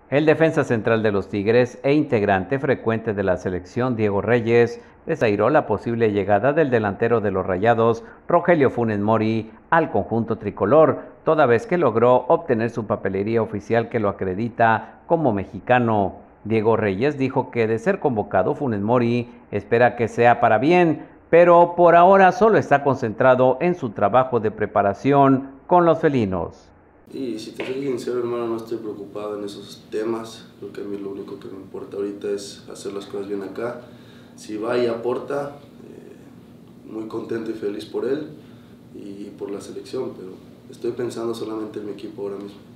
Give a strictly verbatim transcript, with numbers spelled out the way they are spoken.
El defensa central de los Tigres e integrante frecuente de la selección, Diego Reyes, desairó la posible llegada del delantero de los Rayados, Rogelio Funes Mori, al conjunto tricolor, toda vez que logró obtener su papelería oficial que lo acredita como mexicano. Diego Reyes dijo que de ser convocado, Funes Mori espera que sea para bien, pero por ahora solo está concentrado en su trabajo de preparación con los felinos. Y si te soy sincero, hermano, no estoy preocupado en esos temas. Creo que a mí lo único que me importa ahorita es hacer las cosas bien acá. Si va y aporta, eh, muy contento y feliz por él y por la selección, pero estoy pensando solamente en mi equipo ahora mismo.